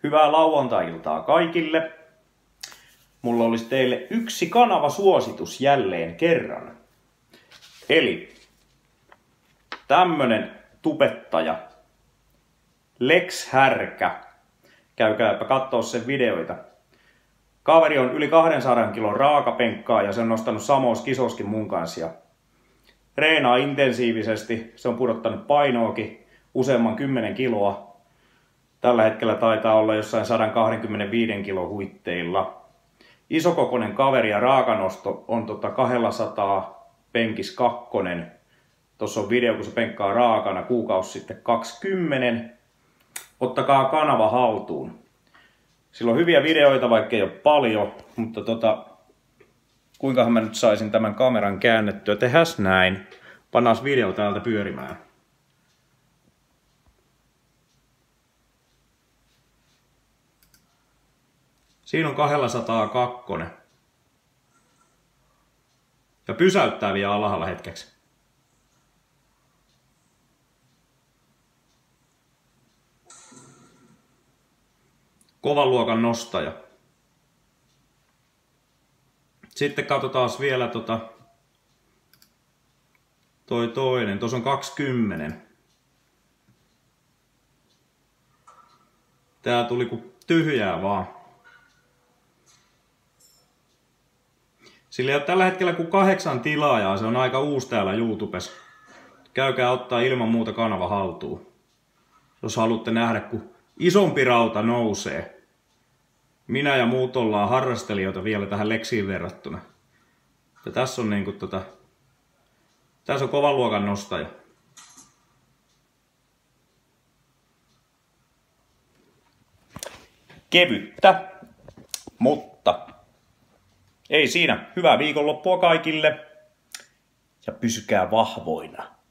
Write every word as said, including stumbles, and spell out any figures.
Hyvää lauantai-iltaa kaikille. Mulla olisi teille yksi kanavasuositus jälleen kerran. Eli tämmönen tubettaja, Lex Härkä. Käykääpä kattoo sen videoita. Kaveri on yli kahdensadan kilon raakapenkkaa ja se on nostanut Samos kisoskin mun kanssa. Ja treenaa intensiivisesti, se on pudottanut painoakin useamman kymmenen kiloa. Tällä hetkellä taitaa olla jossain sata kaksikymmentäviisi kilon huitteilla. Isokokoinen kaveri ja raakanosto on tota kaksisataa penkis kakkonen. Tuossa on video, kun se penkkaa raakana kuukausi sitten kaksikymmentä. Ottakaa kanava haltuun. Sillä on hyviä videoita, vaikka ei ole paljon, mutta tota, kuinkahan mä nyt saisin tämän kameran käännettyä. Tehäs näin. Pannaan video täältä pyörimään. Siinä on kaksisataakaksi. Ja pysäyttää vielä alhaalla hetkeksi. Kovan luokan nostaja. Sitten katsotaan vielä tota, toi toinen. Tuossa on kaksikymmentä. Tää tuli kuin tyhjää vaan. Sillä ei ole tällä hetkellä kuin kahdeksan tilaajaa. Se on aika uusi täällä YouTubessa. Käykää ottaa ilman muuta kanava haltuun. Jos haluatte nähdä, kun isompi rauta nousee. Minä ja muut ollaan harrastelijoita vielä tähän Lexiin verrattuna. Ja tässä on niinku tota, tässä on kovan luokan nostaja. Kevyttä, mutta ei siinä. Hyvää viikonloppua kaikille ja pysykää vahvoina.